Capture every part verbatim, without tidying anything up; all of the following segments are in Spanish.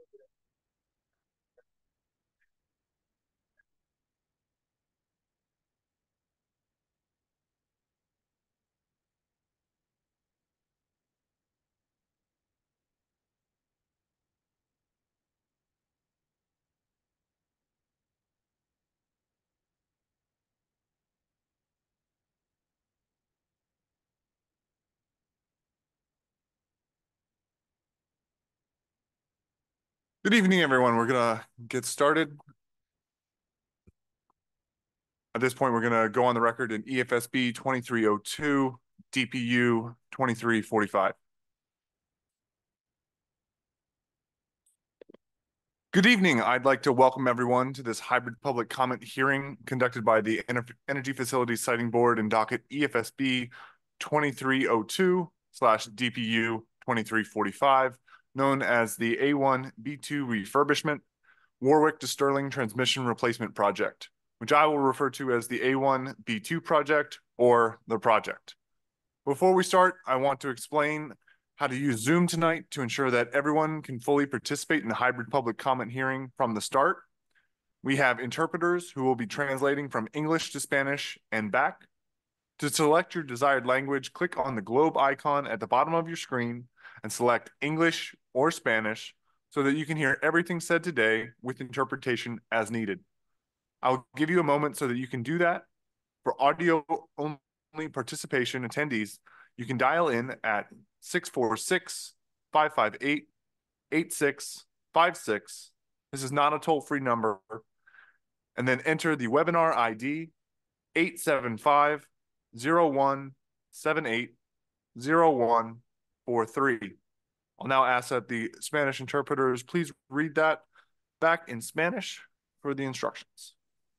Good evening, everyone. We're gonna get started. At this point, we're gonna go on the record in E F S B twenty-three oh two, D P U twenty-three forty-five. Good evening. I'd like to welcome everyone to this hybrid public comment hearing conducted by the Ener- Energy Facilities Siting Board and docket E F S B twenty-three oh two slash D P U twenty-three forty-five, known as the A one B two refurbishment Warwick to Stirling Transmission Replacement Project, which I will refer to as the A one B two project or the project. Before we start, I want to explain how to use Zoom tonight to ensure that everyone can fully participate in the hybrid public comment hearing from the start. We have interpreters who will be translating from English to Spanish and back. To select your desired language, click on the globe icon at the bottom of your screen and select English or Spanish so that you can hear everything said today with interpretation as needed. I'll give you a moment so that you can do that. For audio-only participation attendees, you can dial in at six four six, five five eight, eight six five six. This is not a toll-free number. And then enter the webinar I D eight seven five, zero one, seven eight, zero one four three. I'll now ask that the Spanish interpreters please read that back in Spanish for the instructions.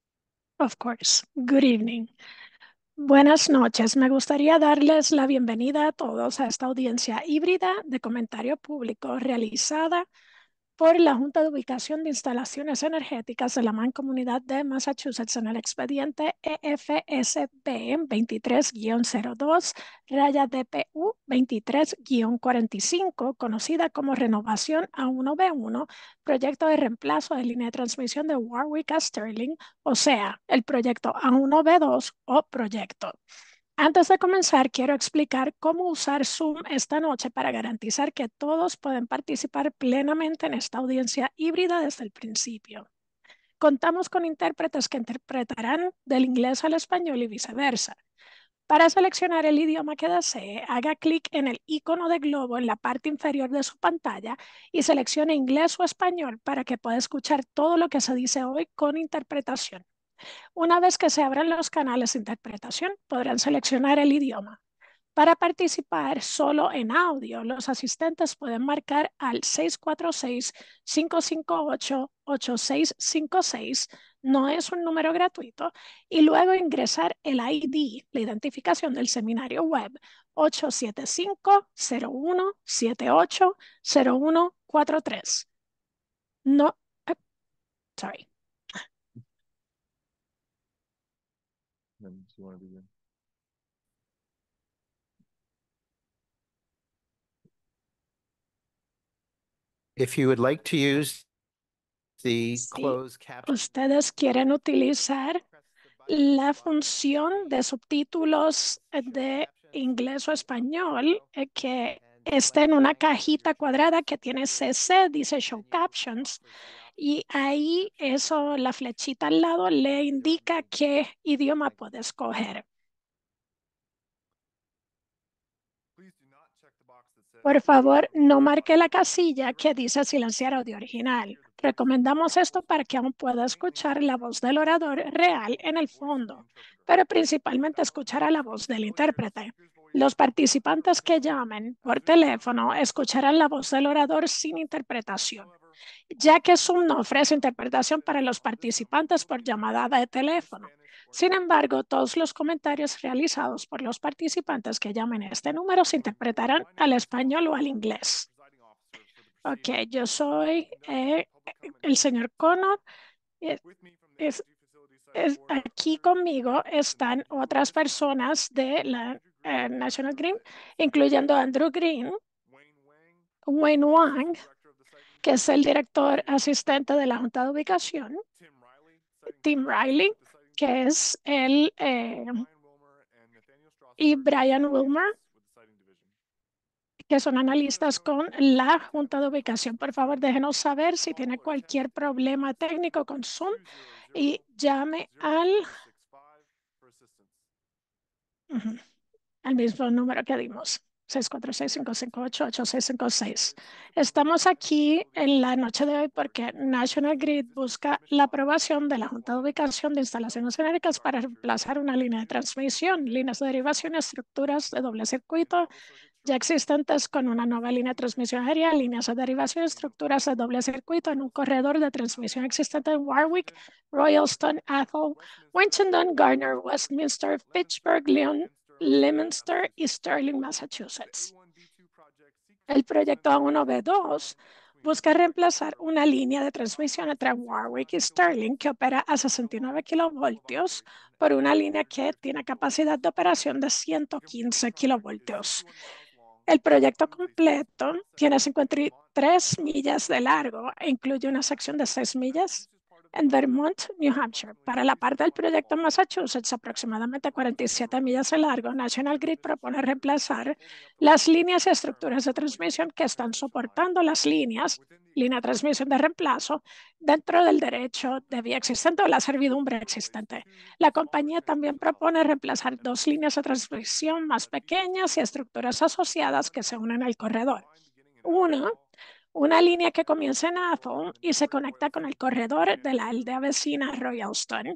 Of course. Good evening. Buenas noches. Me gustaría darles la bienvenida a todos a esta audiencia híbrida de comentario público realizada por la Junta de Ubicación de Instalaciones Energéticas de la Mancomunidad de Massachusetts en el expediente E F S B veintitrés guión cero dos, raya D P U veintitrés guión cuarenta y cinco, conocida como Renovación A uno B uno, proyecto de reemplazo de línea de transmisión de Warwick a Stirling, o sea, el proyecto A uno B dos o proyecto. Antes de comenzar, quiero explicar cómo usar Zoom esta noche para garantizar que todos pueden participar plenamente en esta audiencia híbrida desde el principio. Contamos con intérpretes que interpretarán del inglés al español y viceversa. Para seleccionar el idioma que desee, haga clic en el icono de globo en la parte inferior de su pantalla y seleccione inglés o español para que pueda escuchar todo lo que se dice hoy con interpretación. Una vez que se abran los canales de interpretación, podrán seleccionar el idioma. Para participar solo en audio, los asistentes pueden marcar al seis cuatro seis, cinco cinco ocho, ocho seis cinco seis, no es un número gratuito, y luego ingresar el I D, la identificación del seminario web, ocho siete cinco, cero uno, siete ocho, cero uno cuatro tres. No, uh, sorry. If you would like to use the Si closed caption, ustedes quieren utilizar la función de subtítulos de inglés o español, eh, que está en una cajita cuadrada que tiene C C, dice Show Captions, y ahí eso, la flechita al lado le indica qué idioma puede escoger. Por favor, no marque la casilla que dice silenciar audio original. Recomendamos esto para que aún pueda escuchar la voz del orador real en el fondo, pero principalmente escuchará la voz del intérprete. Los participantes que llamen por teléfono escucharán la voz del orador sin interpretación, ya que Zoom no ofrece interpretación para los participantes por llamada de teléfono. Sin embargo, todos los comentarios realizados por los participantes que llamen a este número se interpretarán al español o al inglés. Ok, yo soy eh, el señor Connor. Es, es, es, aquí conmigo están otras personas de la eh, National Green, incluyendo Andrew Green, Wayne Wang, que es el director asistente de la Junta de Ubicación, Tim Riley, que es el, eh, y Brian Wilmer, que son analistas con la Junta de Ubicación. Por favor, déjenos saber si tiene cualquier problema técnico con Zoom y llame al, uh-huh, al mismo número que dimos. seis cuatro seis, cinco cinco ocho, ocho seis cinco seis. Estamos aquí en la noche de hoy porque National Grid busca la aprobación de la Junta de Ubicación de Instalaciones Genéricas para reemplazar una línea de transmisión, líneas de derivación y estructuras de doble circuito ya existentes con una nueva línea de transmisión aérea, líneas de derivación y estructuras de doble circuito en un corredor de transmisión existente en Warwick, Royalston, Athol, Winchendon, Gardner, Westminster, Fitchburg, Leon, Leominster y Sterling, Massachusetts. El proyecto A uno B dos busca reemplazar una línea de transmisión entre Warwick y Sterling que opera a sesenta y nueve kilovoltios por una línea que tiene capacidad de operación de ciento quince kilovoltios. El proyecto completo tiene cincuenta y tres millas de largo e incluye una sección de seis millas en Vermont, New Hampshire. Para la parte del proyecto en Massachusetts, aproximadamente cuarenta y siete millas de largo, National Grid propone reemplazar las líneas y estructuras de transmisión que están soportando las líneas, línea de transmisión de reemplazo, dentro del derecho de vía existente o la servidumbre existente. La compañía también propone reemplazar dos líneas de transmisión más pequeñas y estructuras asociadas que se unen al corredor. Uno, una línea que comienza en Athol y se conecta con el corredor de la aldea vecina Royalston.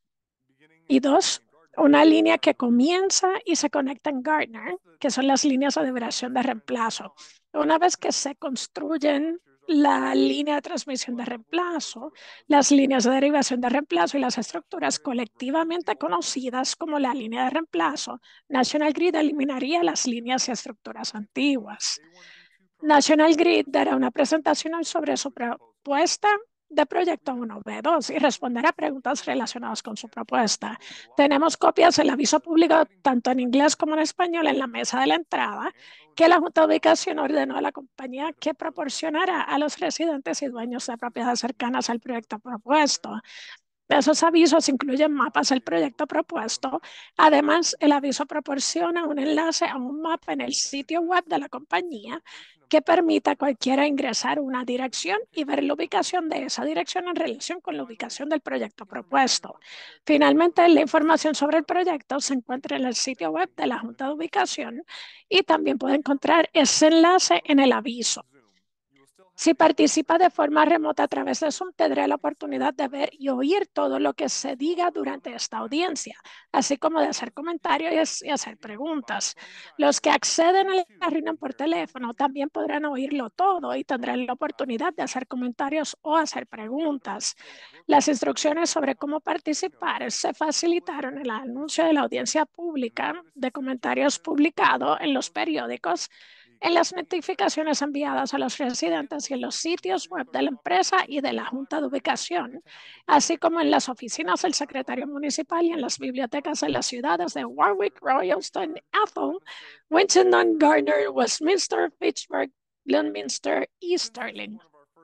Y dos, una línea que comienza y se conecta en Gardner, que son las líneas de derivación de reemplazo. Una vez que se construyen la línea de transmisión de reemplazo, las líneas de derivación de reemplazo y las estructuras colectivamente conocidas como la línea de reemplazo, National Grid eliminaría las líneas y estructuras antiguas. National Grid dará una presentación sobre su propuesta de proyecto uno B dos y responderá preguntas relacionadas con su propuesta. Tenemos copias del aviso público tanto en inglés como en español en la mesa de la entrada que la Junta de Ubicación ordenó a la compañía que proporcionará a los residentes y dueños de propiedades cercanas al proyecto propuesto. Esos avisos incluyen mapas del proyecto propuesto. Además, el aviso proporciona un enlace a un mapa en el sitio web de la compañía que permita a cualquiera ingresar una dirección y ver la ubicación de esa dirección en relación con la ubicación del proyecto propuesto. Finalmente, la información sobre el proyecto se encuentra en el sitio web de la Junta de Ubicación y también puede encontrar ese enlace en el aviso. Si participa de forma remota a través de Zoom, tendrá la oportunidad de ver y oír todo lo que se diga durante esta audiencia, así como de hacer comentarios y hacer preguntas. Los que acceden a la reunión por teléfono también podrán oírlo todo y tendrán la oportunidad de hacer comentarios o hacer preguntas. Las instrucciones sobre cómo participar se facilitaron en el anuncio de la audiencia pública de comentarios publicado en los periódicos, en las notificaciones enviadas a los residentes y en los sitios web de la empresa y de la Junta de Ubicación, así como en las oficinas del secretario municipal y en las bibliotecas de las ciudades de Warwick, Royalston, Athol, Winchendon, Gardner, Westminster, Fitchburg, Leominster y Sterling.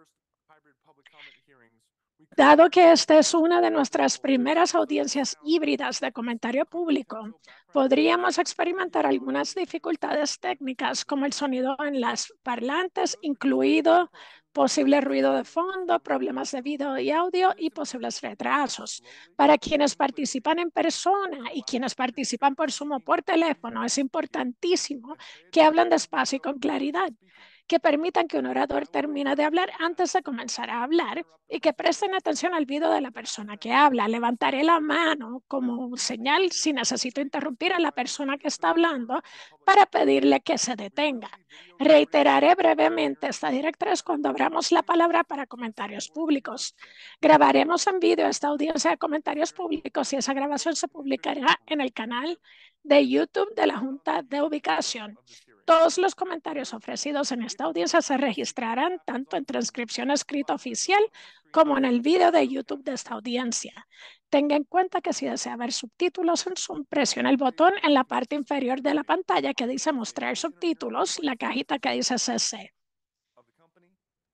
Dado que esta es una de nuestras primeras audiencias híbridas de comentario público, podríamos experimentar algunas dificultades técnicas como el sonido en las parlantes, incluido posible ruido de fondo, problemas de video y audio y posibles retrasos. Para quienes participan en persona y quienes participan por Zoom o por teléfono, es importantísimo que hablen despacio y con claridad, que permitan que un orador termine de hablar antes de comenzar a hablar y que presten atención al video de la persona que habla. Levantaré la mano como señal si necesito interrumpir a la persona que está hablando para pedirle que se detenga. Reiteraré brevemente esta directriz cuando abramos la palabra para comentarios públicos. Grabaremos en video esta audiencia de comentarios públicos y esa grabación se publicará en el canal de YouTube de la Junta de Ubicación. Todos los comentarios ofrecidos en esta audiencia se registrarán tanto en transcripción escrita oficial como en el video de YouTube de esta audiencia. Tenga en cuenta que si desea ver subtítulos en Zoom, presione el botón en la parte inferior de la pantalla que dice mostrar subtítulos, la cajita que dice C C.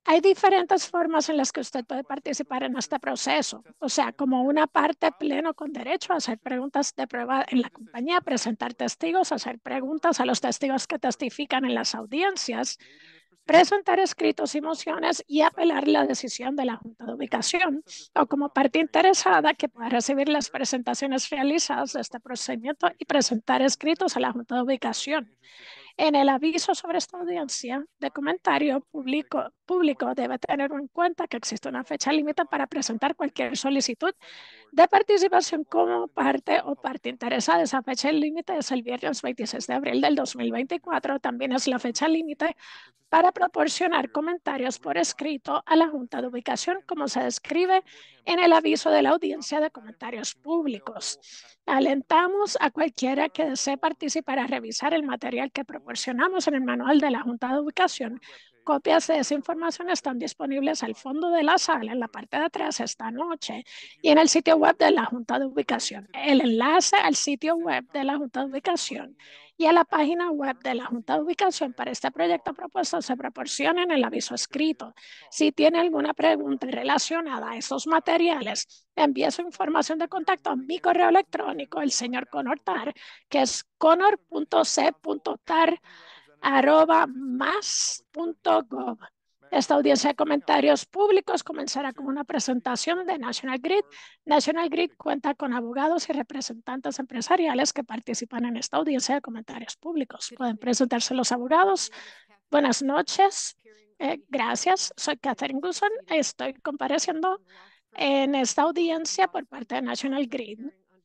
Hay diferentes formas en las que usted puede participar en este proceso, o sea, como una parte pleno con derecho a hacer preguntas de prueba en la compañía, presentar testigos, hacer preguntas a los testigos que testifican en las audiencias, presentar escritos y mociones y apelar la decisión de la Junta de Ubicación, o como parte interesada que pueda recibir las presentaciones realizadas de este procedimiento y presentar escritos a la Junta de Ubicación. En el aviso sobre esta audiencia de comentario público, público debe tener en cuenta que existe una fecha límite para presentar cualquier solicitud de participación como parte o parte interesada. Esa fecha límite es el viernes veintiséis de abril del dos mil veinticuatro. También es la fecha límite para proporcionar comentarios por escrito a la Junta de Ubicación, como se describe en el aviso de la audiencia de comentarios públicos. Alentamos a cualquiera que desee participar a revisar el material que proporcionamos en el manual de la Junta de Ubicación. Copias de esa información están disponibles al fondo de la sala, en la parte de atrás esta noche, y en el sitio web de la Junta de Ubicación. El enlace al sitio web de la Junta de Ubicación y a la página web de la Junta de Ubicación para este proyecto propuesto se proporciona en el aviso escrito. Si tiene alguna pregunta relacionada a esos materiales, envíe su información de contacto a mi correo electrónico, el señor Conor Tar, que es conor punto c punto tar arroba más punto gov. Esta audiencia de comentarios públicos comenzará con una presentación de National Grid. National Grid cuenta con abogados y representantes empresariales que participan en esta audiencia de comentarios públicos. Pueden presentarse los abogados. Buenas noches. Eh, gracias. Soy Catherine Guson. Estoy compareciendo en esta audiencia por parte de National Grid.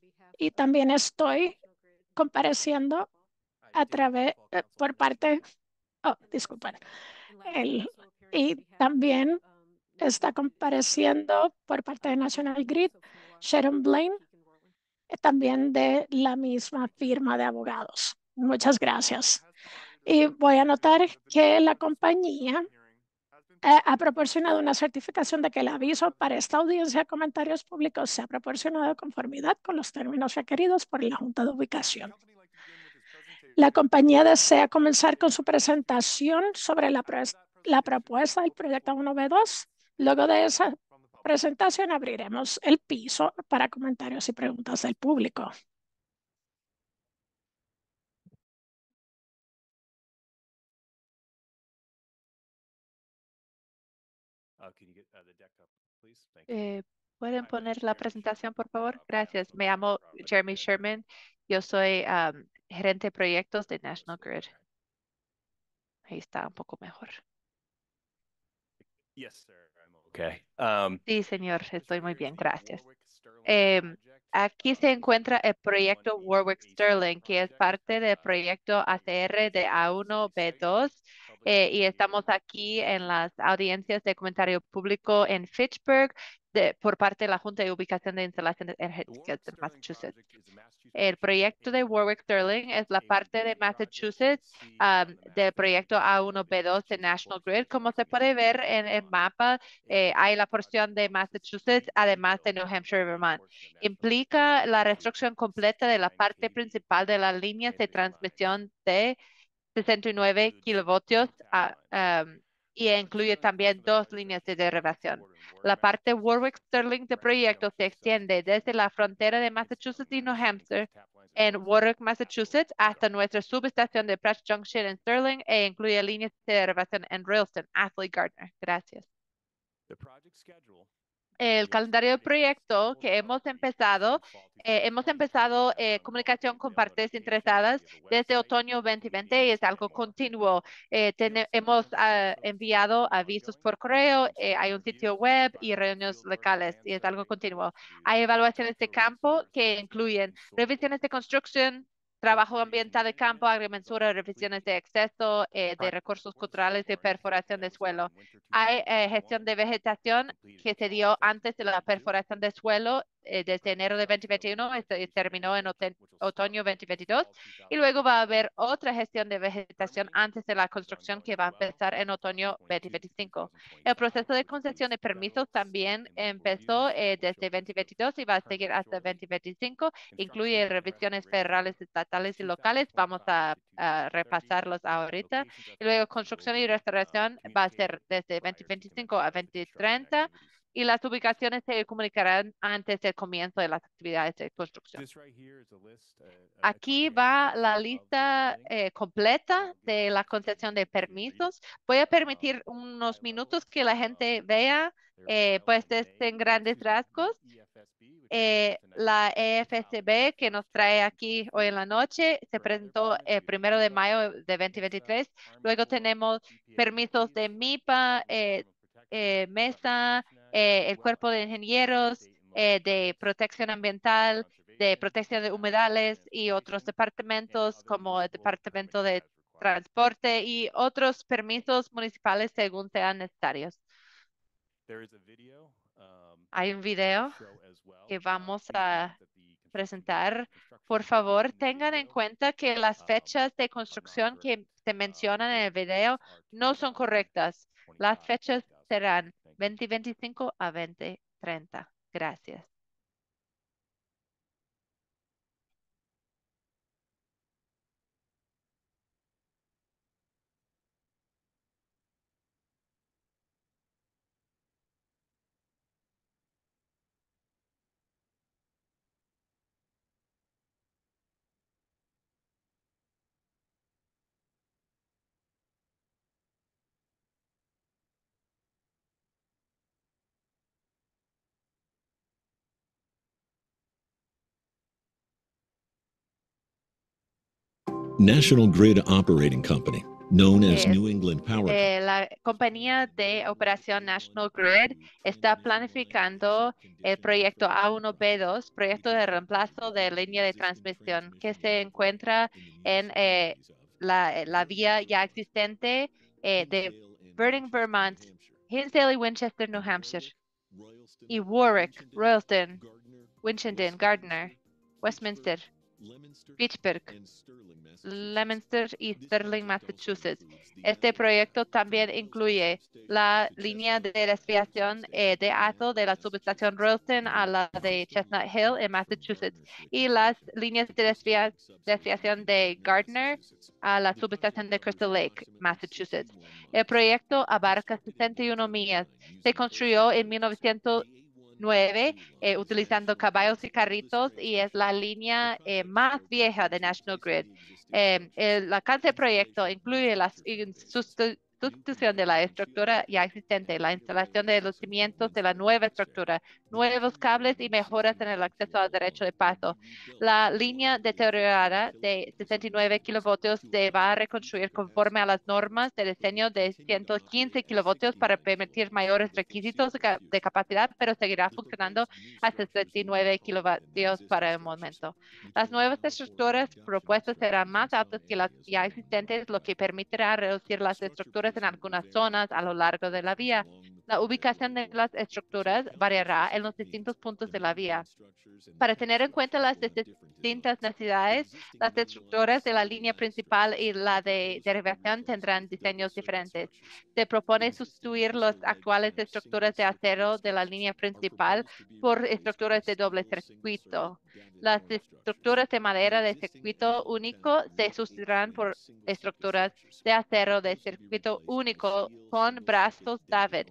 Y también estoy compareciendo a través, eh, por parte, oh, disculpen, el, y también está compareciendo por parte de National Grid Sharon Blaine, eh, también de la misma firma de abogados. Muchas gracias. Y voy a anotar que la compañía eh, ha proporcionado una certificación de que el aviso para esta audiencia de comentarios públicos se ha proporcionado de conformidad con los términos requeridos por la Junta de Ubicación. La compañía desea comenzar con su presentación sobre la, la propuesta del proyecto uno B dos. Luego de esa presentación abriremos el piso para comentarios y preguntas del público. Eh, ¿Pueden poner la presentación, por favor? Gracias. Me llamo Jeremy Sherman. Yo soy um, gerente de proyectos de National Grid. Ahí está un poco mejor. Okay. Um, Sí, señor. Estoy muy bien. Gracias. Eh, aquí se encuentra el proyecto Warwick Sterling, que es parte del proyecto A C R de A uno B dos. Eh, y estamos aquí en las audiencias de comentario público en Fitchburg de, por parte de la Junta de Ubicación de Instalaciones Energéticas de Massachusetts. El proyecto de Warwick Sterling es la parte de Massachusetts um, del proyecto A uno B dos de National Grid. Como se puede ver en el mapa, eh, hay la porción de Massachusetts, además de New Hampshire y Vermont. Implica la restricción completa de la parte principal de las líneas de transmisión de sesenta y nueve kilovoltios a, um, y incluye también dos líneas de derivación. La parte Warwick Sterling del proyecto se extiende desde la frontera de Massachusetts y New Hampshire en Warwick, Massachusetts, hasta nuestra subestación de Pratt Junction en Sterling e incluye líneas de derivación en Railston, Athley Gardner. Gracias. El calendario de proyecto que hemos empezado, eh, hemos empezado eh, comunicación con partes interesadas desde otoño veinte veinte y es algo continuo. Eh, ten, hemos uh, enviado avisos por correo, eh, hay un sitio web y reuniones locales y es algo continuo. Hay evaluaciones de campo que incluyen revisiones de construcción, trabajo ambiental de campo, agrimensura, revisiones de exceso eh, de recursos culturales y perforación de suelo. Hay eh, gestión de vegetación que se dio antes de la perforación de suelo eh, desde enero de dos mil veintiuno, este, terminó en ote- otoño dos mil veintidós, y luego va a haber otra gestión de vegetación antes de la construcción que va a empezar en otoño dos mil veinticinco. El proceso de concesión de permisos también empezó eh, desde dos mil veintidós y va a seguir hasta dos mil veinticinco. Incluye revisiones federales, estatales y locales. Vamos a, a repasarlos ahorita. Y luego construcción y restauración va a ser desde dos mil veinticinco a dos mil treinta. Y las ubicaciones se comunicarán antes del comienzo de las actividades de construcción. Aquí va la lista eh, completa de la concesión de permisos. Voy a permitir unos minutos que la gente vea, eh, pues, este, en grandes rasgos. Eh, la E F S B que nos trae aquí hoy en la noche se presentó el primero de mayo de dos mil veintitrés. Luego tenemos permisos de MIPA, eh, eh, MESA, eh, el Cuerpo de Ingenieros, eh, de Protección Ambiental, de Protección de Humedales y otros departamentos como el Departamento de Transporte y otros permisos municipales según sean necesarios. Hay un video que vamos a presentar. Por favor, tengan en cuenta que las fechas de construcción que se mencionan en el video no son correctas. Las fechas serán dos mil veinticinco a dos mil treinta. Gracias. National Grid Operating Company, known as Eh, New England Power. Eh, la compañía de operación National Grid está planificando el proyecto A uno B dos, proyecto de reemplazo de línea de transmisión que se encuentra en eh, la, la vía ya existente eh, de Burning, Vermont, Hinsdale y Winchester, New Hampshire, y Warwick, Royalton, Winchendon, Gardner, Westminster, Fitchburg, Leominster y Sterling, Massachusetts. Este proyecto también incluye la línea de desviación eh, de alto de la subestación Royalton a la de Chestnut Hill en Massachusetts y las líneas de desvia desviación de Gardner a la subestación de Crystal Lake, Massachusetts. El proyecto abarca sesenta y una millas. Se construyó en mil novecientos nueve eh, utilizando caballos y carritos y es la línea eh, más vieja de National Grid. Eh, el alcance del proyecto incluye la sustitución de la estructura ya existente, la instalación de los cimientos de la nueva estructura, nuevos cables y mejoras en el acceso al derecho de paso. La línea deteriorada de sesenta y nueve kilovoltios se va a reconstruir conforme a las normas de diseño de ciento quince kilovoltios para permitir mayores requisitos de capacidad, pero seguirá funcionando a sesenta y nueve kilovoltios para el momento. Las nuevas estructuras propuestas serán más altas que las ya existentes, lo que permitirá reducir las estructuras en algunas zonas a lo largo de la vía. La ubicación de las estructuras variará en los distintos puntos de la vía. Para tener en cuenta las distintas necesidades, las estructuras de la línea principal y la de derivación tendrán diseños diferentes. Se propone sustituir las actuales estructuras de acero de la línea principal por estructuras de doble circuito. Las estructuras de madera de circuito único se sustituirán por estructuras de acero de circuito único con brazos David.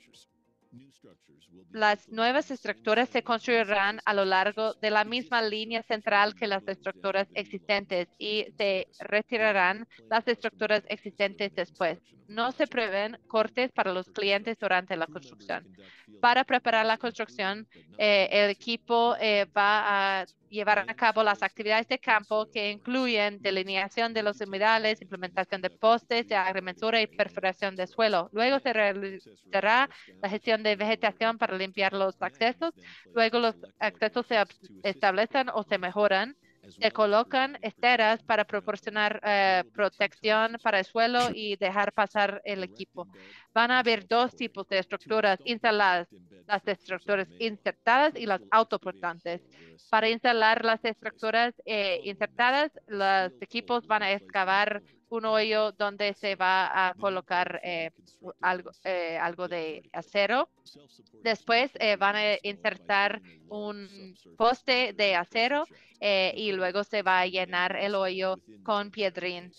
Las nuevas estructuras se construirán a lo largo de la misma línea central que las estructuras existentes y se retirarán las estructuras existentes después. No se prevén cortes para los clientes durante la construcción. Para preparar la construcción, eh, el equipo eh, va a llevar a cabo las actividades de campo que incluyen delineación de los humedales, implementación de postes de agrimensura y perforación de suelo. Luego se realizará la gestión de vegetación para limpiar los accesos. Luego los accesos se establecen o se mejoran Se colocan esteras para proporcionar eh, protección para el suelo y dejar pasar el equipo. Van a haber dos tipos de estructuras instaladas, las estructuras insertadas y las autoportantes. Para instalar las estructuras eh, insertadas, los equipos van a excavar un hoyo donde se va a colocar eh, algo, eh, algo de acero. Después eh, van a insertar un poste de acero eh, y luego se va a llenar el hoyo con piedrín.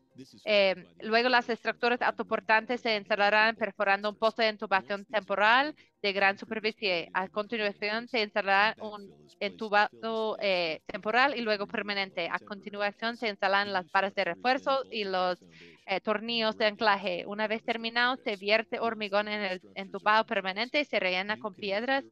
Eh, luego las estructuras autoportantes se instalarán perforando un poste de intubación temporal de gran superficie. A continuación se instalará un entubado eh, temporal y luego permanente. A continuación se instalan las varas de refuerzo y los eh, tornillos de anclaje. Una vez terminado, se vierte hormigón en el entubado permanente y se rellena con piedras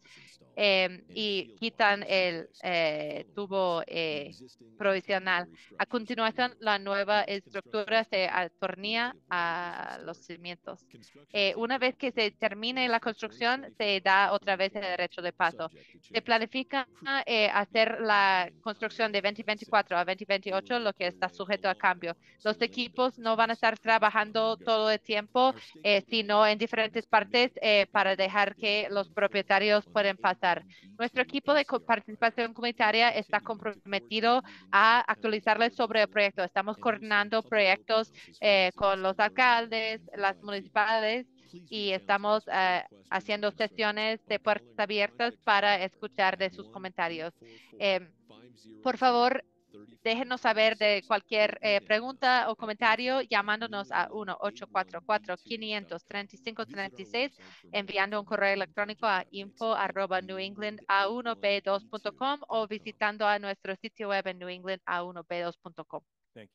eh, y quitan el eh, tubo eh, provisional. A continuación, la nueva estructura se atornilla a los cimientos. Eh, una vez que se termine la construcción, se da otra vez el derecho de paso. Se planifica eh, hacer la construcción de veinte veinticuatro a veinte veintiocho, lo que está sujeto a cambio. Los equipos no van a estar trabajando todo el tiempo, eh, sino en diferentes partes eh, para dejar que los propietarios puedan pasar. Nuestro equipo de participación comunitaria está comprometido a actualizarles sobre el proyecto. Estamos coordinando proyectos eh, con los alcaldes, las municipalidades y estamos eh, haciendo sesiones de puertas abiertas para escuchar de sus comentarios. Eh, por favor, déjenos saber de cualquier eh, pregunta o comentario llamándonos a uno ocho cuatro cuatro, cinco tres cinco, tres seis, enviando un correo electrónico a info arroba new england a uno b dos punto com o visitando a nuestro sitio web en new england a uno b dos punto com.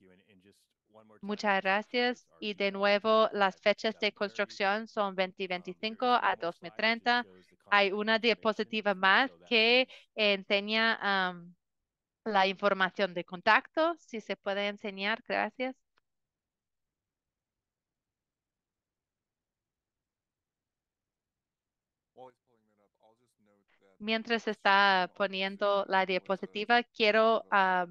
Muchas gracias. Y de nuevo, las fechas de construcción son veinte veinticinco a dos mil treinta. Hay una diapositiva más que enseña um, la información de contacto, si se puede enseñar, gracias. Mientras está poniendo la diapositiva, quiero uh,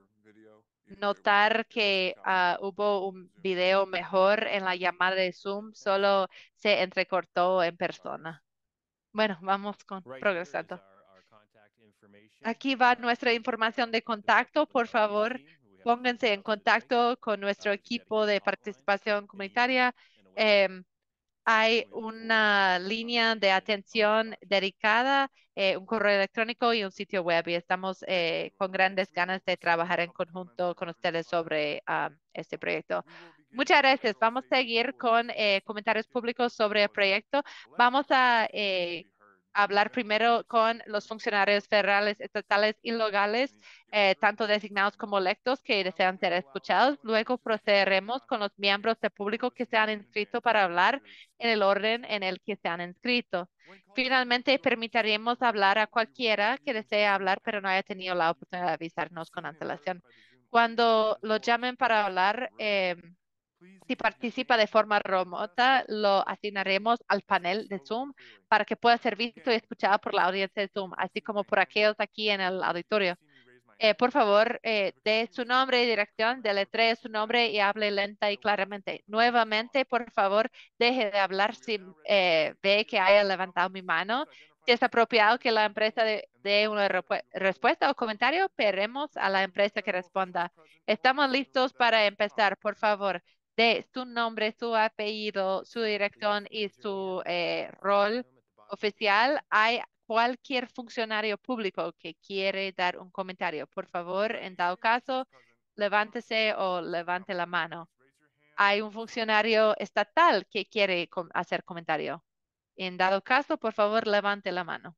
notar que uh, hubo un video mejor en la llamada de Zoom, solo se entrecortó en persona. Bueno, vamos con progresando. Aquí va nuestra información de contacto. Por favor, pónganse en contacto con nuestro equipo de participación comunitaria. Eh, hay una línea de atención dedicada, eh, un correo electrónico y un sitio web. Y estamos eh, con grandes ganas de trabajar en conjunto con ustedes sobre um, este proyecto. Muchas gracias. Vamos a seguir con eh, comentarios públicos sobre el proyecto. Vamos a eh, hablar primero con los funcionarios federales, estatales y locales, eh, tanto designados como electos, que desean ser escuchados. Luego procederemos con los miembros del público que se han inscrito para hablar en el orden en el que se han inscrito. Finalmente, permitiremos hablar a cualquiera que desee hablar, pero no haya tenido la oportunidad de avisarnos con antelación. Cuando lo llamen para hablar, eh, si participa de forma remota, lo asignaremos al panel de Zoom para que pueda ser visto y escuchado por la audiencia de Zoom, así como por aquellos aquí en el auditorio. Eh, por favor, eh, dé su nombre y dirección, deletree su nombre y hable lenta y claramente. Nuevamente, por favor, deje de hablar si eh, ve que haya levantado mi mano. Si es apropiado que la empresa dé de una respuesta o comentario, pediremos a la empresa que responda. Estamos listos para empezar. Por favor, de su nombre, su apellido, su dirección y su eh, rol oficial. Hay cualquier funcionario público que quiere dar un comentario. Por favor, en dado caso, levántese o levante la mano. Hay un funcionario estatal que quiere com- hacer comentario. En dado caso, por favor, levante la mano.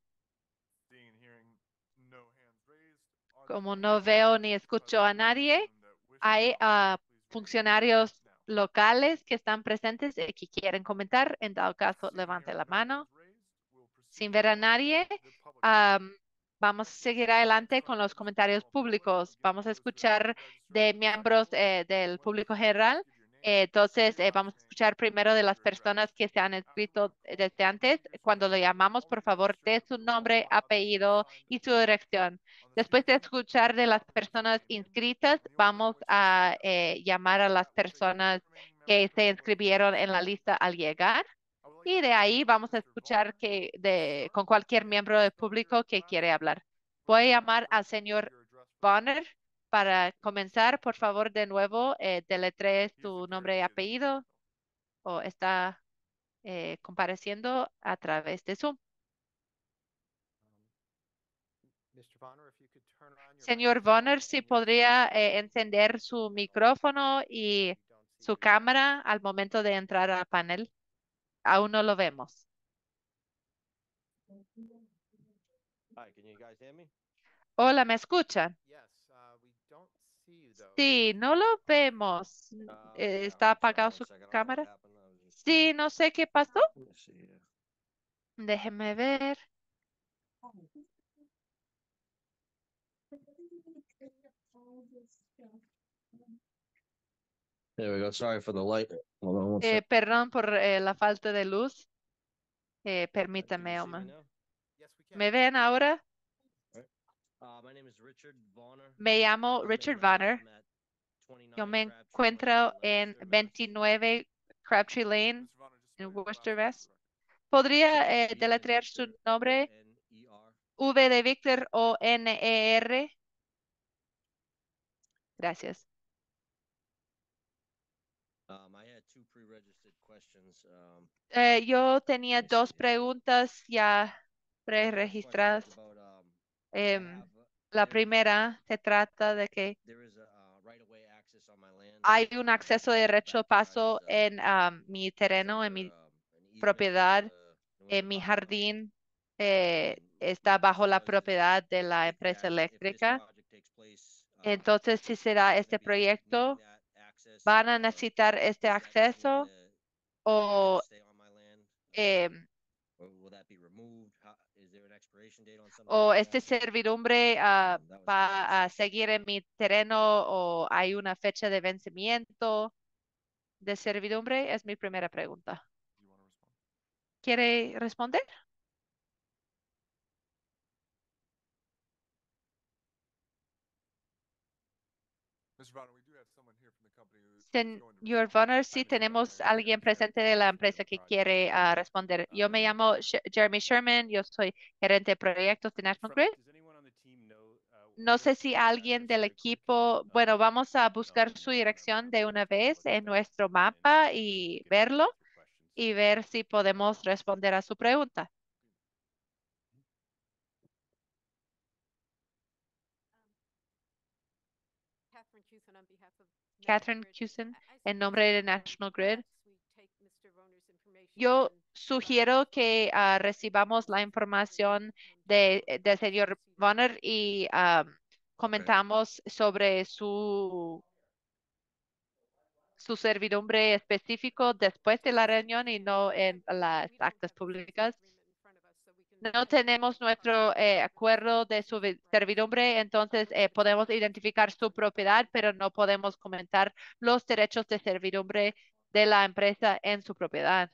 Como no veo ni escucho a nadie, hay uh, funcionarios locales que están presentes y que quieren comentar. En dado caso, levante la mano. Sin ver a nadie, um, vamos a seguir adelante con los comentarios públicos. Vamos a escuchar de miembros eh, del público general. Eh, Entonces, eh, vamos a escuchar primero de las personas que se han escrito desde antes. Cuando lo llamamos, por favor, dé su nombre, apellido y su dirección. Después de escuchar de las personas inscritas, vamos a eh, llamar a las personas que se inscribieron en la lista al llegar. Y de ahí vamos a escuchar que de, con cualquier miembro del público que quiere hablar. Voy a llamar al señor Bonner. Para comenzar, por favor, de nuevo, eh, deletree tu nombre y apellido o está eh, compareciendo a través de Zoom. Señor Bonner, si podría eh, encender su micrófono y su cámara al momento de entrar al panel. Aún no lo vemos. Hi, can you guys hear me? Hola, ¿me escuchan? Sí, no lo vemos. Uh, Eh, yeah, ¿Está I'm sorry, apagado one su second, I don't know what cámara? happened. I was just- Sí, no sé qué pasó. Let's see here. Déjeme ver. There we go. Sorry for the light. Hold on one Eh, sec. perdón por eh, la falta de luz. Eh, Uh, can you permítame, see me Omar. now? ¿Me ven ahora? Uh, my name is Richard Vonner. Me llamo I'm Richard in, uh, Vanner. I'm at Yo twenty-nine me Crabtree encuentro Lane en Lancaster, veintinueve Crabtree Lane en En Worcester, Mass. ¿Podría eh, deletrear su nombre? V de Víctor O N E R. Gracias. Um, I had two pre-registered questions. Um, Eh, yo tenía let's dos see. preguntas ya The first question preregistradas. is about, um, I Em, have- la there is, primera se trata de que there is a, uh, right-of-way access on my land. hay un Um, acceso de my derecho de backyard paso is, uh, en am, mi is terreno, en under, mi um, an easement propiedad, with the New en England mi Power. jardín. eh, And está my bajo question la was is propiedad de la if empresa that, if this eléctrica. project takes place, um, Entonces, si is será gonna este be proyecto, needing that access, van a or necesitar este is that even acceso gonna- o, gonna stay on my land? em, Or will that be removed? How- is there an expiration date on something o like este that? servidumbre ah, Um, that was my va first a question. seguir en mi terreno o hay una fecha de vencimiento de servidumbre. Es mi primera pregunta. ¿Quiere responder? Señor Bonner, sí tenemos a alguien presente de la empresa que quiere ah, responder. Yo me llamo Sh- Jeremy Sherman, yo soy gerente de proyectos de National Grid. No sé si alguien del equipo, bueno, vamos a buscar su dirección de una vez en nuestro mapa y verlo y ver si podemos responder a su pregunta. Catherine Cuson, en nombre de National Grid. Yo sugiero que ah, recibamos la información de, del señor Bonner y ah, comentamos sobre su, su servidumbre específico después de la reunión y no en las actas públicas. No tenemos nuestro eh, acuerdo de su vi- servidumbre, entonces eh, podemos identificar su propiedad, pero no podemos comentar los derechos de servidumbre de la empresa en su propiedad.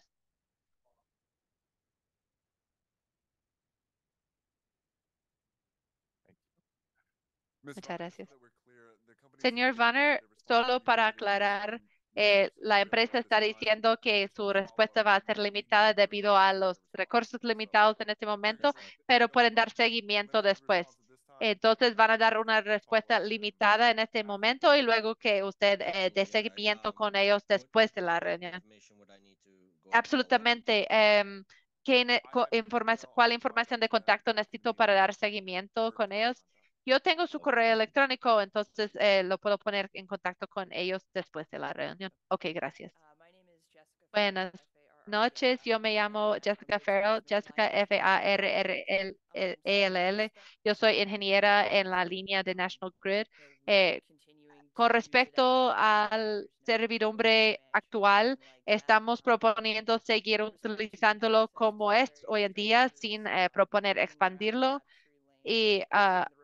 Muchas gracias. Señor Vanner, solo para aclarar, eh, la empresa está diciendo que su respuesta va a ser limitada debido a los recursos limitados en este momento, pero pueden dar seguimiento después. Entonces van a dar una respuesta limitada en este momento y luego que usted eh, dé seguimiento con ellos después de la reunión. Absolutamente. em, ¿qué ne- co- informa- ¿Cuál información de contacto necesito para dar seguimiento con ellos? Yo tengo su correo electrónico, entonces eh, lo puedo poner en contacto con ellos después de la reunión. Ok, gracias. Buenas noches, yo me llamo Jessica Farrell, Jessica F A R R L E L L. Yo soy ingeniera en la línea de National Grid. Eh, con respecto al servidumbre actual, estamos proponiendo seguir utilizándolo como es hoy en día sin eh, proponer expandirlo y ah,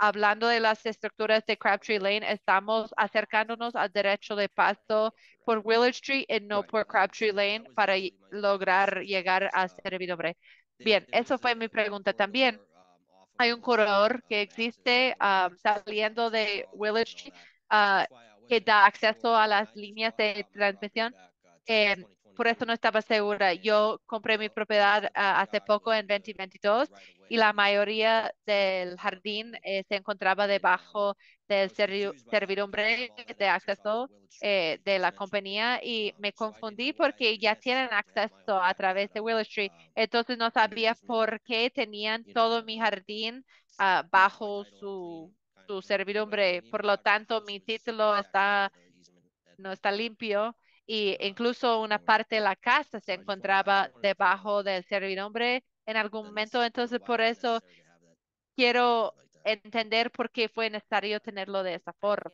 hablando de las estructuras de Crabtree Lane, estamos acercándonos al derecho de paso por Willard Street y no por Crabtree Lane para lograr llegar a servidumbre. Bien, eso fue mi pregunta también. Hay un corredor que existe um, saliendo de Willard Street uh, que da acceso a las líneas de transmisión. Eh, por eso no estaba segura. Yo compré mi propiedad uh, hace poco en veinte veintidós y la mayoría del jardín eh, se encontraba debajo del servi servidumbre de acceso eh, de la compañía y me confundí porque ya tienen acceso a través de Willow Street. Entonces no sabía por qué tenían todo mi jardín uh, bajo su, su servidumbre. Por lo tanto, mi título está, no está limpio y incluso una parte de la casa se encontraba debajo del servidumbre en algún momento. Entonces, por eso quiero entender por qué fue necesario tenerlo de esa forma.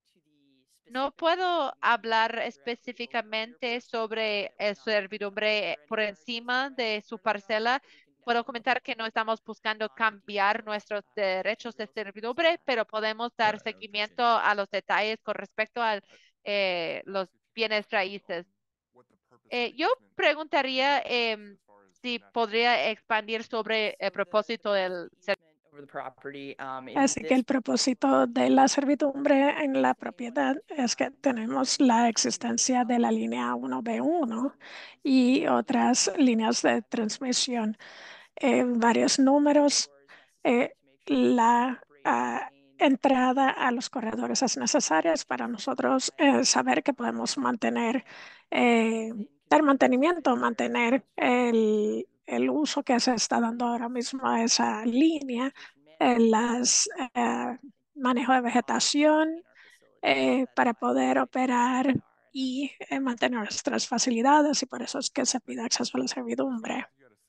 No puedo hablar específicamente sobre el servidumbre por encima de su parcela. Puedo comentar que no estamos buscando cambiar nuestros derechos de servidumbre, pero podemos dar seguimiento a los detalles con respecto a eh, los bienes raíces. Eh, yo preguntaría eh, si podría expandir sobre el propósito del servidumbre. Así que el propósito de la servidumbre en la propiedad es que tenemos la existencia de la línea uno B uno y otras líneas de transmisión, eh, varios números. Eh, la uh, entrada a los corredores es necesaria para nosotros eh, saber que podemos mantener, eh, dar mantenimiento, mantener el, el uso que se está dando ahora mismo a esa línea, eh, las eh, manejo de vegetación eh, para poder operar y eh, mantener nuestras facilidades, y por eso es que se pide acceso a la servidumbre.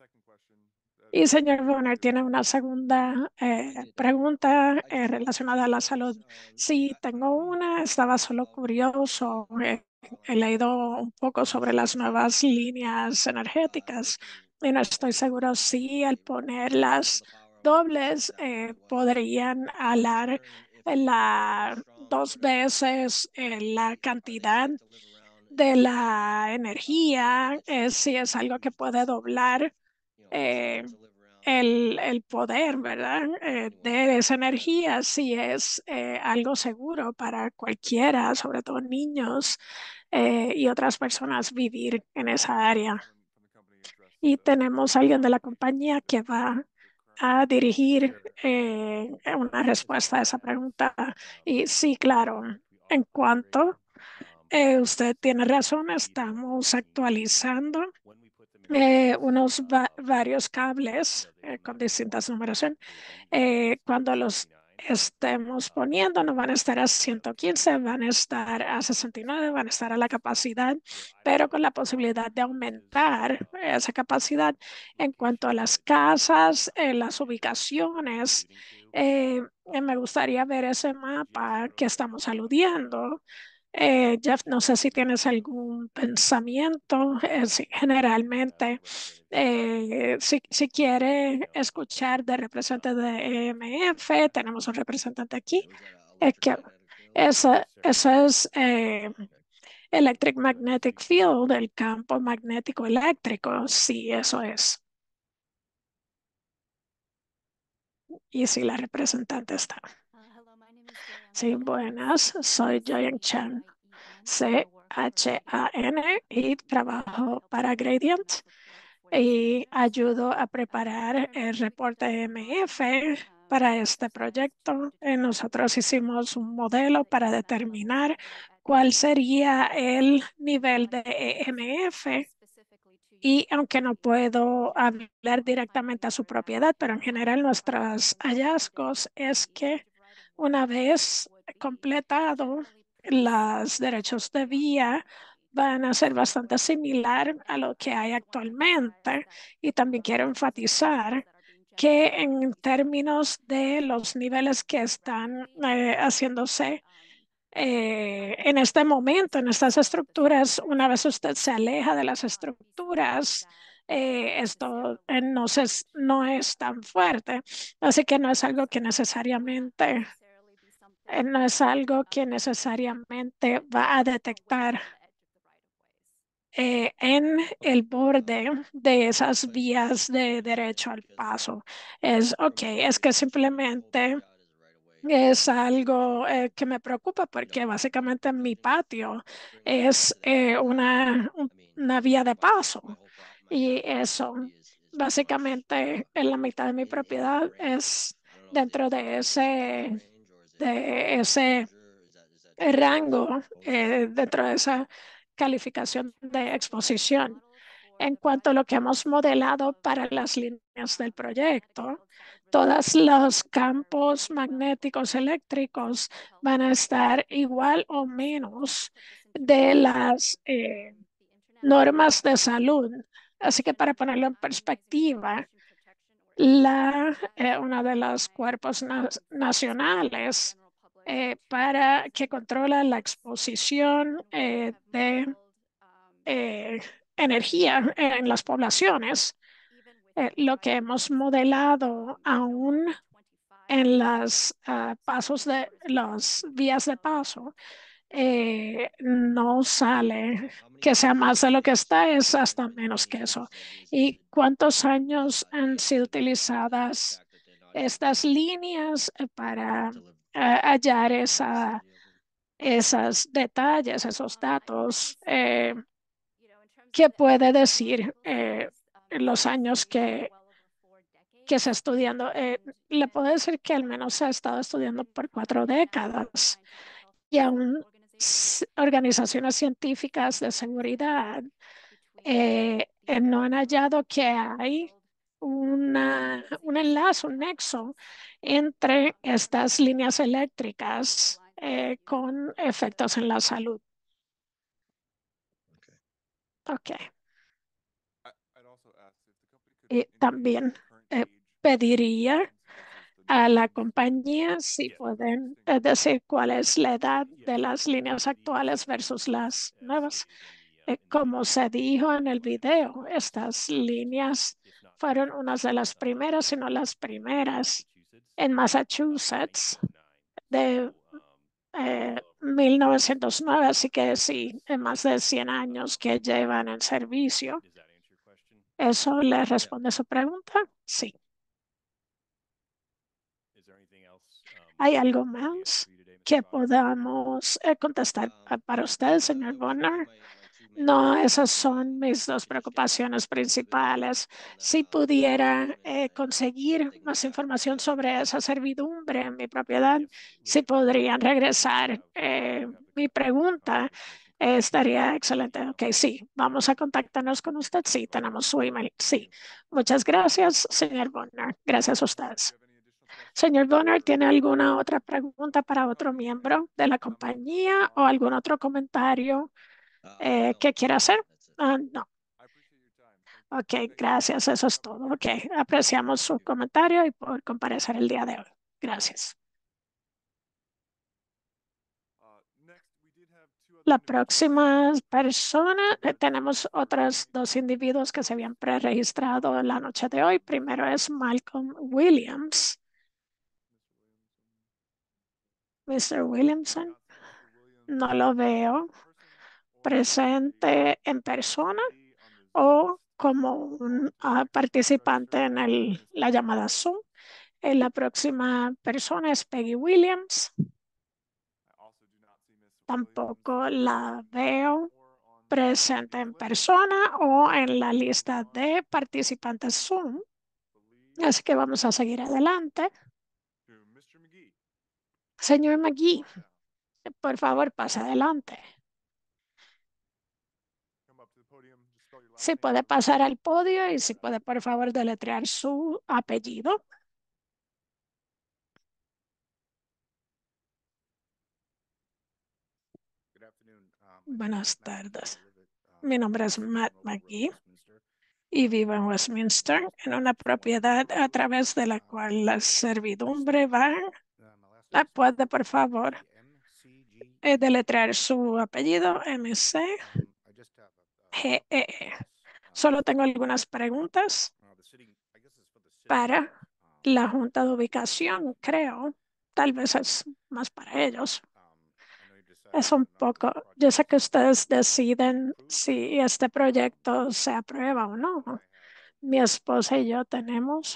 Y señor Bonner tiene una segunda eh, pregunta eh, relacionada a la salud. Sí, tengo una. Estaba solo curioso. Eh, he leído un poco sobre las nuevas líneas energéticas y no estoy seguro si al ponerlas dobles eh, podrían alar la, dos veces eh, la cantidad de la energía, eh, si es algo que puede doblar eh, el, el poder, ¿verdad? Eh, de esa energía, si es eh, algo seguro para cualquiera, sobre todo niños eh, y otras personas, vivir en esa área. Y tenemos a alguien de la compañía que va a dirigir eh, una respuesta a esa pregunta. Y sí, claro, en cuanto eh, usted tiene razón, estamos actualizando eh, unos va varios cables eh, con distintas numeración. Eh, cuando los estemos poniendo, no van a estar a ciento quince, van a estar a sesenta y nueve, van a estar a la capacidad, pero con la posibilidad de aumentar esa capacidad. En cuanto a las casas, eh, las ubicaciones, eh, eh, me gustaría ver ese mapa que estamos aludiendo. Eh, Jeff, no sé si tienes algún pensamiento. Eh, sí, generalmente, eh, si, si quiere escuchar de representante de E M F, tenemos un representante aquí. Es que esa, esa es eh, Electric Magnetic Field, el campo magnético eléctrico. Sí, eso es. Y si la representante está. Sí, buenas, soy Joyan Chan, C H A N, y trabajo para Gradient y ayudo a preparar el reporte M F para este proyecto. Eh, nosotros hicimos un modelo para determinar cuál sería el nivel de E M F. Y aunque no puedo hablar directamente a su propiedad, pero en general nuestros hallazgos es que una vez completado, los derechos de vía van a ser bastante similar a lo que hay actualmente. Y también quiero enfatizar que en términos de los niveles que están eh, haciéndose eh, en este momento, en estas estructuras, una vez usted se aleja de las estructuras, eh, esto eh, no, se, no es tan fuerte. Así que no es algo que necesariamente, eh, no es algo que necesariamente va a detectar eh, en el borde de esas vías de derecho al paso. Es, ok, es que simplemente es algo eh, que me preocupa porque básicamente mi patio es eh, una, un- una vía de paso y eso básicamente en la mitad de mi propiedad es dentro de ese, de ese rango, eh, dentro de esa calificación de exposición. En cuanto a lo que hemos modelado para las líneas del proyecto, todos los campos magnéticos eléctricos van a estar igual o menos de las eh, normas de salud. Así que para ponerlo en perspectiva, la, eh, uno de los cuerpos na- nacionales eh, para que controla la exposición eh, de eh, energía en las poblaciones. Eh, lo que hemos modelado aún en las ah, pasos de las vías de paso eh, no sale que sea más de lo que está, es hasta menos que eso. ¿Y cuántos años han sido utilizadas estas líneas eh, para eh, hallar esa, esos detalles, esos datos? Eh, ¿qué puede decir eh, los años que, que se está estudiando? Eh, le puedo decir que al menos se ha estado estudiando por cuatro décadas y aún s- organizaciones científicas de seguridad eh, eh, no han hallado que hay una, un enlace, un nexo entre estas líneas eléctricas eh, con efectos en la salud. Ok. Y también eh, pediría a la compañía si pueden eh, decir cuál es la edad de las líneas actuales versus las nuevas. Eh, como se dijo en el video, estas líneas fueron unas de las primeras, si no las primeras, en Massachusetts de eh, mil novecientos nueve, así que sí, en más de cien años que llevan en servicio. ¿Eso le responde a su pregunta? Sí. ¿Hay algo más que podamos eh, contestar pa- para usted, señor Bonner? No, esas son mis dos preocupaciones principales. Si pudiera eh, conseguir más información sobre esa servidumbre en mi propiedad, si podrían regresar eh, mi pregunta, eh, estaría excelente. Ok, sí, vamos a contactarnos con usted. Sí, tenemos su email. Sí, muchas gracias, señor Bonner. Gracias a ustedes. Señor Bonner, ¿tiene alguna otra pregunta para otro miembro de la compañía o algún otro comentario eh, que quiera hacer? Ah, no. Ok, gracias. Eso es todo. Ok, apreciamos su comentario y por comparecer el día de hoy. Gracias. La próxima persona, eh, tenemos otros dos individuos que se habían preregistrado la noche de hoy. Primero es Malcolm Williams. mister Williamson, no lo veo presente en persona o como un uh, participante en el, la llamada Zoom. Eh, la próxima persona es Peggy Williams. Tampoco la veo presente en persona o en la lista de participantes Zoom. Así que vamos a seguir adelante. Señor McGee, por favor, pase adelante. Si puede pasar al podio y si puede, por favor, deletrear su apellido. Buenas tardes. Mi nombre es Matt McGee y vivo en Westminster, en una propiedad a través de la cual la servidumbre va. ¿La puede, por favor, eh, deletrear su apellido? M C G E E. Solo tengo algunas preguntas para la Junta de Ubicación, creo. Tal vez es más para ellos. Es un poco, yo sé que ustedes deciden si este proyecto se aprueba o no. Mi esposa y yo tenemos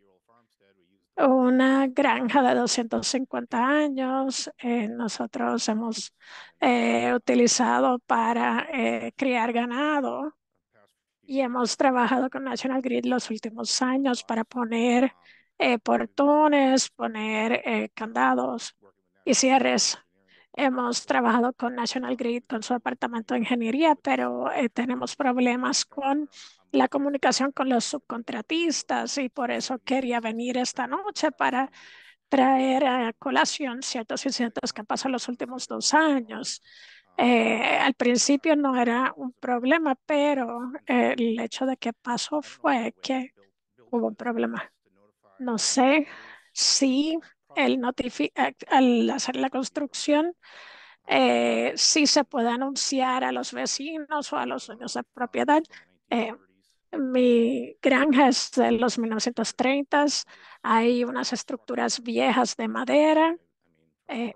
una granja de doscientos cincuenta años. Eh, nosotros hemos eh, utilizado para eh, criar ganado y hemos trabajado con National Grid los últimos años para poner eh, portones, poner eh, candados y cierres. Hemos trabajado con National Grid, con su departamento de ingeniería, pero eh, tenemos problemas con la comunicación con los subcontratistas y por eso quería venir esta noche para traer a colación ciertos incidentes que han pasado los últimos dos años. Eh, al principio no era un problema, pero eh, el hecho de que pasó fue que hubo un problema. No sé si el notifi- eh, al hacer la construcción, eh, si se puede anunciar a los vecinos o a los dueños de propiedad. Eh, mi granja es de los mil novecientos treinta. Hay unas estructuras viejas de madera eh,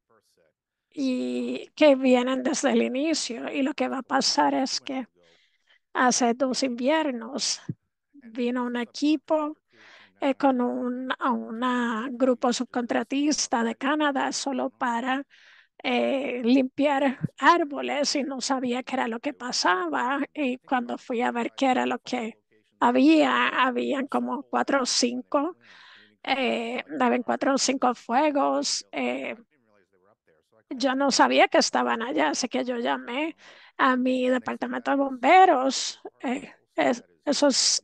y que vienen desde el inicio. Y lo que va a pasar es que hace dos inviernos vino un equipo eh, con un a una grupo subcontratista de Canadá solo para eh, limpiar árboles y no sabía qué era lo que pasaba. Y cuando fui a ver qué era lo que había, habían como cuatro o cinco, eh, daban cuatro o cinco fuegos. Eh, yo no sabía que estaban allá, así que yo llamé a mi departamento de bomberos. Eh, es- esos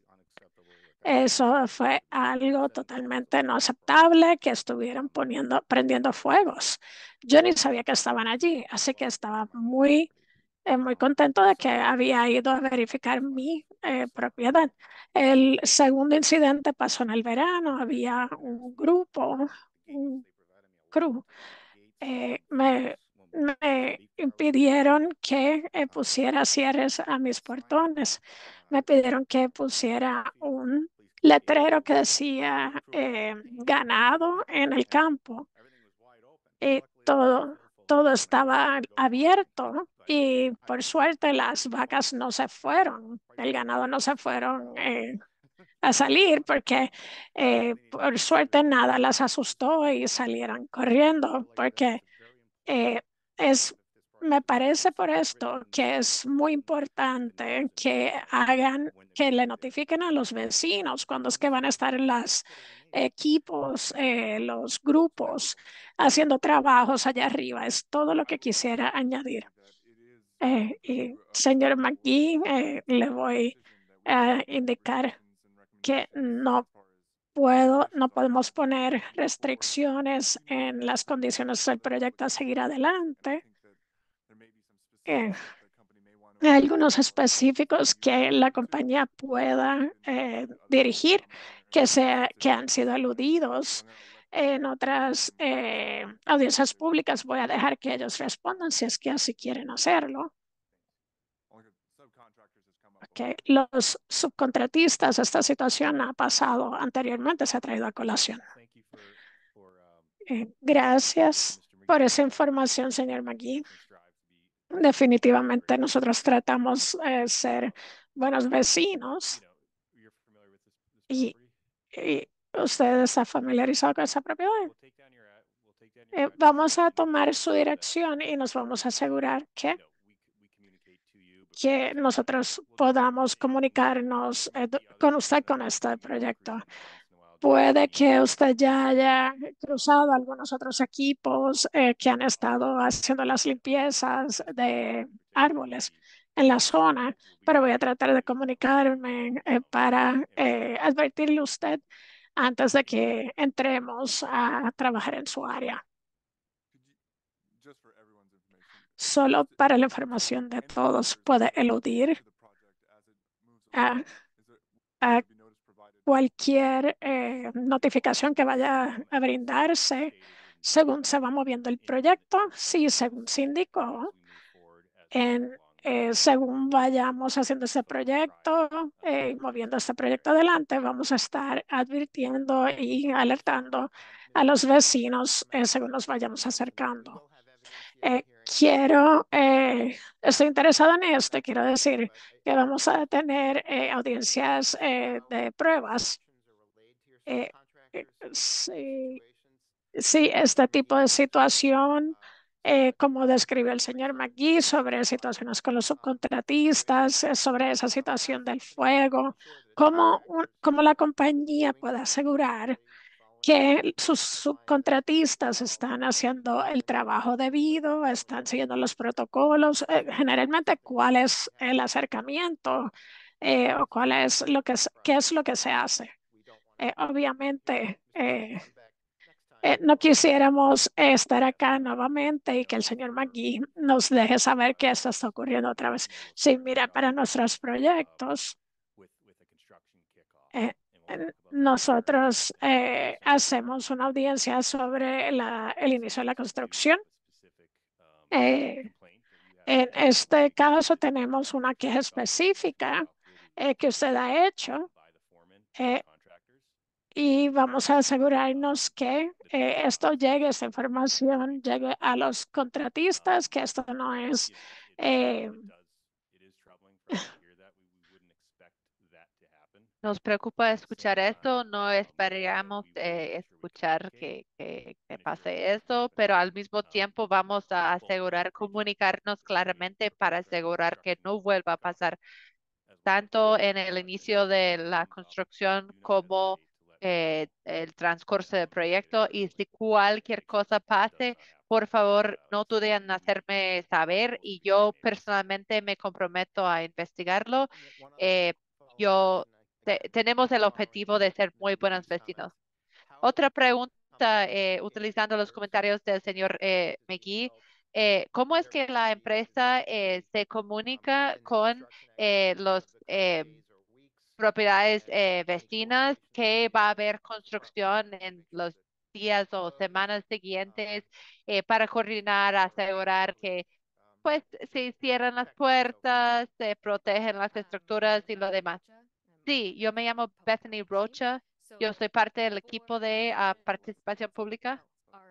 eso fue algo totalmente no aceptable, que estuvieran poniendo, prendiendo fuegos. Yo ni sabía que estaban allí, así que estaba muy, eh, muy contento de que había ido a verificar mi eh, propiedad. El segundo incidente pasó en el verano, había un grupo, un crew, eh, me, me impidieron que eh, pusiera cierres a mis portones. Me pidieron que pusiera un letrero que decía eh, ganado en el campo. Y todo, todo estaba abierto y por suerte las vacas no se fueron, el ganado no se fueron eh, a salir porque eh, por suerte nada las asustó y salieron corriendo porque eh, es, me parece por esto que es muy importante que hagan, que le notifiquen a los vecinos cuando es que van a estar en los equipos, eh, los grupos, haciendo trabajos allá arriba. Es todo lo que quisiera añadir. Eh, y señor McGee, eh, le voy a indicar que no puedo, no podemos poner restricciones en las condiciones del proyecto a seguir adelante. Eh, hay algunos específicos que la compañía pueda eh, dirigir que, se, que han sido aludidos en otras eh, audiencias públicas. Voy a dejar que ellos respondan si es que así quieren hacerlo. Okay. Los subcontratistas, esta situación ha pasado anteriormente, se ha traído a colación. Eh, gracias por esa información, señor McGee. Definitivamente nosotros tratamos de ser buenos vecinos y, y usted está familiarizado con esa propiedad. Eh, vamos a tomar su dirección y nos vamos a asegurar que, que nosotros podamos comunicarnos eh, con usted con este proyecto. Puede que usted ya haya cruzado algunos otros equipos eh, que han estado haciendo las limpiezas de árboles en la zona, pero voy a tratar de comunicarme eh, para eh, advertirle a usted antes de que entremos a trabajar en su área. Solo para la información de todos, puede eludir a, a cualquier eh, notificación que vaya a brindarse según se va moviendo el proyecto. Sí, según se indicó en eh, según vayamos haciendo este proyecto, eh, moviendo este proyecto adelante, vamos a estar advirtiendo y alertando a los vecinos eh, según nos vayamos acercando. Eh, quiero, eh, estoy interesado en esto y quiero decir que vamos a tener eh, audiencias eh, de pruebas. Eh, eh, sí, sí, este tipo de situación, eh, como describe el señor McGee sobre situaciones con los subcontratistas, eh, sobre esa situación del fuego, cómo, un- cómo la compañía puede asegurar que sus subcontratistas están haciendo el trabajo debido, están siguiendo los protocolos, eh, generalmente cuál es el acercamiento eh, o cuál es lo que, es- qué es lo que se hace. Eh, obviamente, eh, eh, no quisiéramos eh, estar acá nuevamente y que el señor McGee nos deje saber que esto está ocurriendo otra vez. Sí, mira, para nuestros proyectos, eh, eh, nosotros eh, hacemos una audiencia sobre la- el inicio de la construcción. Eh, en este caso tenemos una queja específica eh, que usted ha hecho. eh, y vamos a asegurarnos que eh, esto llegue, esta información llegue a los contratistas, que esto no es... eh, Nos preocupa escuchar esto, no esperamos eh, escuchar que, que, que pase eso, pero al mismo tiempo vamos a asegurar, comunicarnos claramente para asegurar que no vuelva a pasar tanto en el inicio de la construcción como eh, el transcurso del proyecto. Y si cualquier cosa pase, por favor, no duden en hacerme saber y yo personalmente me comprometo a investigarlo. Eh, yo te- tenemos el objetivo de ser muy buenos vecinos. Otra pregunta, eh, utilizando los comentarios del señor eh, McGee, eh, ¿cómo es que la empresa eh, se comunica con eh, los eh, propiedades eh, vecinas que va a haber construcción en los días o semanas siguientes eh, para coordinar, asegurar que pues se cierran las puertas, se protegen las estructuras y lo demás? Sí, yo me llamo Bethany Rocha. Yo soy parte del equipo de ah, participación pública.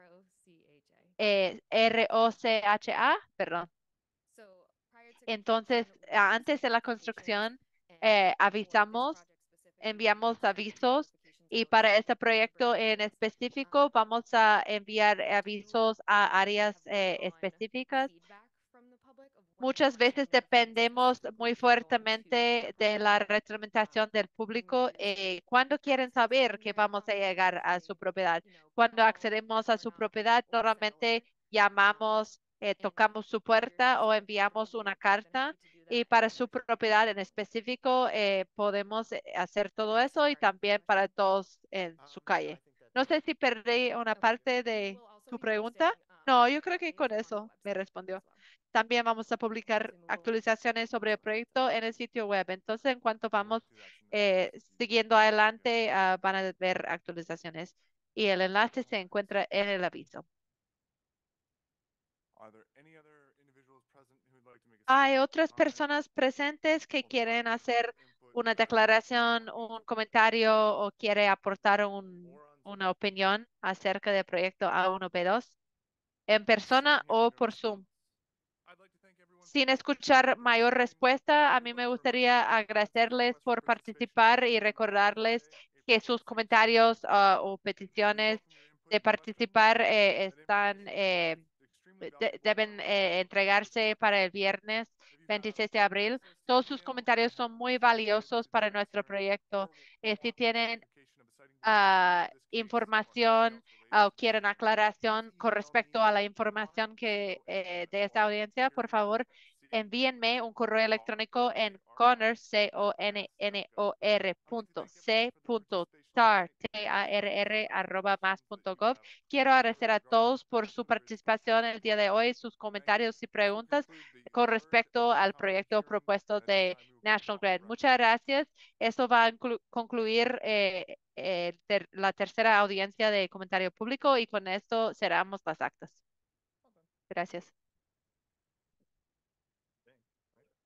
Eh, R O C H A, perdón. Entonces, a- antes de la construcción, eh, avisamos, enviamos avisos y para este proyecto en específico vamos a enviar avisos a áreas eh, específicas. Muchas veces dependemos muy fuertemente de la retroalimentación del público eh, cuando quieren saber que vamos a llegar a su propiedad. Cuando accedemos a su propiedad, normalmente llamamos, eh, tocamos su puerta o enviamos una carta. Y para su propiedad en específico, eh, podemos eh, hacer todo eso y también para todos en su calle. No sé si perdí una parte de tu pregunta. No, yo creo que con eso me respondió. También vamos a publicar actualizaciones sobre el proyecto en el sitio web. Entonces, en cuanto vamos eh, siguiendo adelante, ah, van a ver actualizaciones y el enlace se encuentra en el aviso. Hay otras personas presentes que quieren hacer una declaración, un comentario o quiere aportar un- una opinión acerca del proyecto A uno B dos en persona o por Zoom. Sin escuchar mayor respuesta, a mí me gustaría agradecerles por participar y recordarles que sus comentarios ah, o peticiones de participar eh, están, eh, de- deben eh, entregarse para el viernes veintiséis de abril. Todos sus comentarios son muy valiosos para nuestro proyecto. Eh, si tienen ah, información ah, o quieren aclaración con respecto a la información que eh, de esta audiencia, por favor, envíenme un correo electrónico en Connor, C O N N O R punto C punto Tarr, T A R R, arroba más punto gov. Quiero agradecer a todos por su participación el día de hoy, sus comentarios y preguntas con respecto al proyecto propuesto de National Grid. Muchas gracias. Eso va a concluir eh, eh, ter la tercera audiencia de comentario público y con esto cerramos las actas. Gracias.